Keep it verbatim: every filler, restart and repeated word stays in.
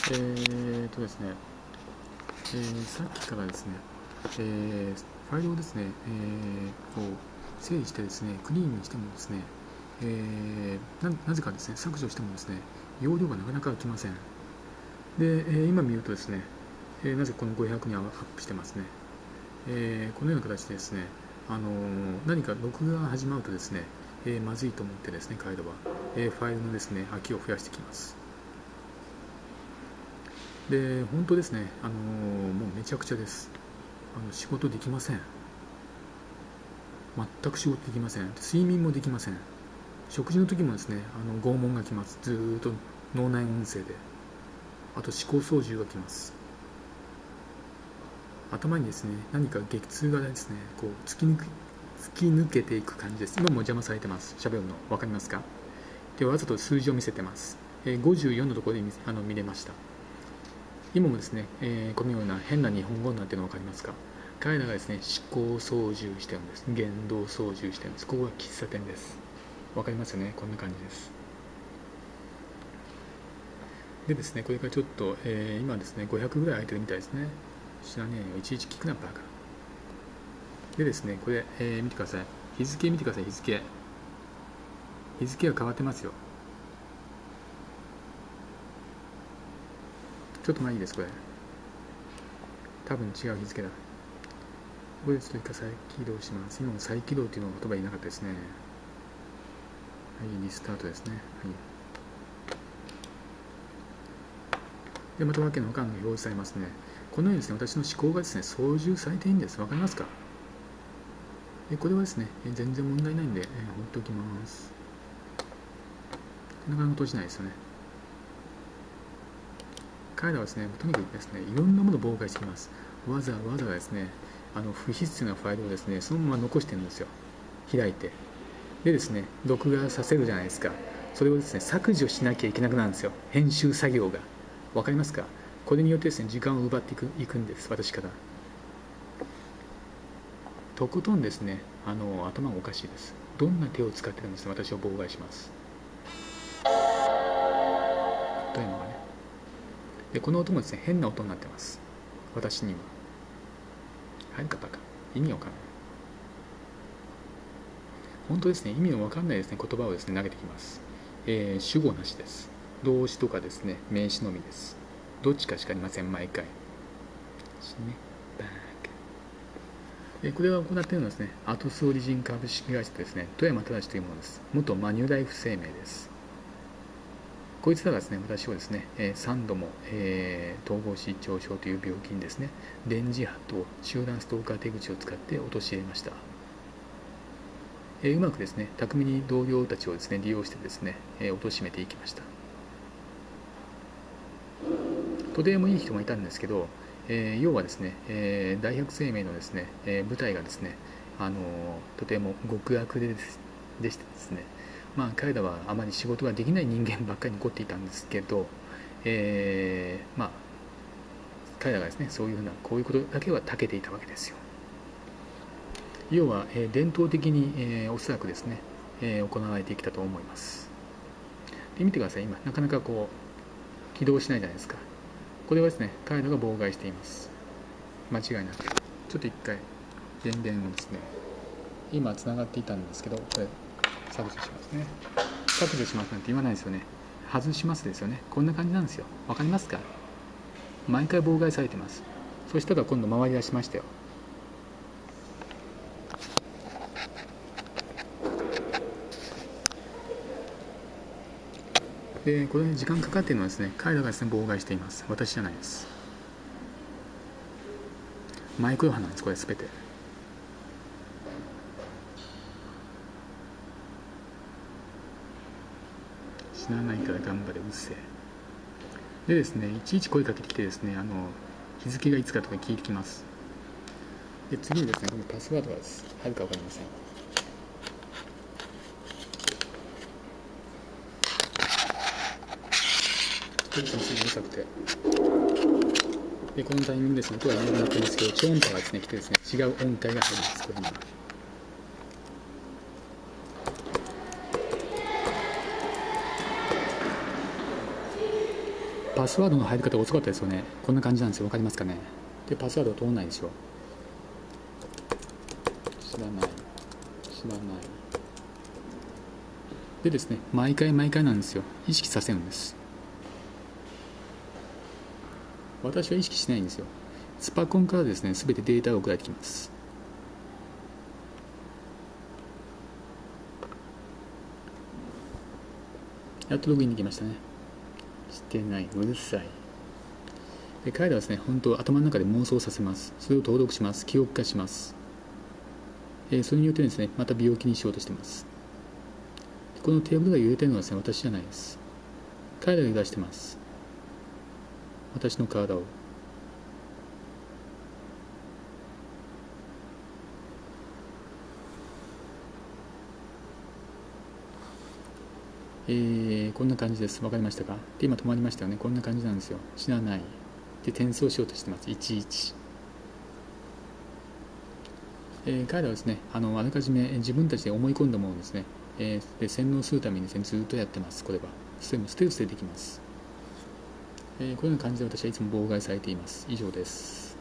えーとですね、えー、さっきからですね、えー、ファイルをですね、えー、こう整理してですね、クリーンにしてもですね、えー、な, なぜかですね、削除してもですね、容量がなかなかきません。で、えー、今見るとですね、えー、なぜこのごひゃくにアップしてますね。えー、このような形でですね、あのー、何か録画が始まるとですね、えー、まずいと思ってですね、カイドは、えー、ファイルのですね、空きを増やしてきます。で、本当ですね、あのー、もうめちゃくちゃです。あの仕事できません。全く仕事できません。睡眠もできません。食事の時もですね、あの拷問がきます。ずーっと脳内音声で。あと思考操縦がきます。頭にですね、何か激痛がですね、こう突き抜け突き抜けていく感じです。今も邪魔されてます。喋るの分かりますか？で、わざと数字を見せてます。えー、ごじゅうよんのところで 見, あの見れました。今もですね、えー、このような変な日本語になっているの分かりますか？彼らがですね、思考操縦してるんです。言動操縦してるんです。ここが喫茶店です。分かりますよね？こんな感じです。でですね、これからちょっと、えー、今ですね、ごひゃくぐらい空いてるみたいですね。知らねえよ、いちいち聞くな、バカ。でですね、これ、えー、見てください。日付見てください、日付。日付が変わってますよ。ちょっと前いいです、これ。多分違う日付だ。ここでちょっと一回再起動します。今も再起動っていうのが言葉いなかったですね。はい、リスタートですね。はい。で、またわけのわかんない表示されますね。このようにですね、私の思考がですね、操縦されていいんです。わかりますか？で、これはですね、全然問題ないんで、えー、放っておきます。なかなか閉じないですよね。彼らはですね、とにかくですね、いろんなものを妨害してきます。わざわざですね、あの不必要なファイルをですね、そのまま残してるんですよ。開いて。でですね、録画させるじゃないですか。それをですね、削除しなきゃいけなくなるんですよ。編集作業が。わかりますか？これによってですね、時間を奪っていく、いくんです、私から。とことんですね、あの、頭がおかしいです。どんな手を使ってるんですね、私を妨害します。というのがね。で、この音もですね、変な音になってます。私には。入るかバカ。意味わかんない。本当ですね、意味のわかんないですね、言葉をですね、投げてきます。えー、主語なしです。動詞とかですね、名詞のみです。どっちかしかありません、毎回。ね、バーカ。えー、これは行っているのはですね、アトスオリジン株式会社ですね、富山正というものです。元マニュライフ生命です。こいつらがですね、私をですね、えー、さんども、えー、統合失調症という病気にですね、電磁波と集団ストーカー手口を使って陥れました。えー、うまくですね、巧みに同僚たちをですね、利用してですね、えー、貶めていきました。とてもいい人もいたんですけど、えー、要はですね、えー、大百生命のですね、えー、舞台がですね、あのー、とても極悪でですでしてですね、まあ彼らはあまり仕事ができない人間ばっかり残っていたんですけど、えー、まあ彼らがですね、そういうふうなこういうことだけは長けていたわけですよ。要は、えー、伝統的に、えー、おそらくですね、えー、行われてきたと思います。で見てください、今なかなかこう起動しないじゃないですか。これはですね、彼らが妨害しています。間違いなく。ちょっと一回電源をですね、今つながっていたんですけど、これ削除しますね。削除しますなんて言わないですよね。外しますですよね。こんな感じなんですよ。わかりますか？毎回妨害されてます。そしたら今度回り出しましたよ。で、これに時間かかっているのはですね、彼らがですね、妨害しています。私じゃないです。マイクロ波なんです、これすべて。死なないから頑張れ、うっせえ。でですね、いちいち声かけてきてですね、あの日付がいつかとか聞いてきます。で、次にですね、このパスワードがです。入るか分かりません。ちょっとすぐうるさくて。で、このタイミングですね、音が緩くなってるんですけど、超音波がですね、来てですね、違う音階が入ります、これ今。 パスワードの入り方遅かったですよね。こんな感じなんですよ。わかりますかね。で、パスワード通らないでしょ。知らない。知らない。でですね、毎回毎回なんですよ。意識させるんです。私は意識しないんですよ。スパコンからですね、すべてデータが送られてきます。やっとログインできましたね。してない。うるさい。で、彼らはですね、本当頭の中で妄想させます。それを登録します。記憶化します。えー、それによってですね、また病気にしようとしています。このテーブルが揺れてるのはですね、私じゃないです。彼らが揺らしてます。私の体を。えー、こんな感じです。わかりましたか？で、今止まりましたよね。こんな感じなんですよ。死なない。で、転送しようとしてます。いちいち。えー、彼らはですね、あの、あらかじめ自分たちで思い込んだものをですね、えー、で洗脳するためにですね、ずっとやってます。これは。それもステルスでできます。えー、こういうような感じで私はいつも妨害されています。以上です。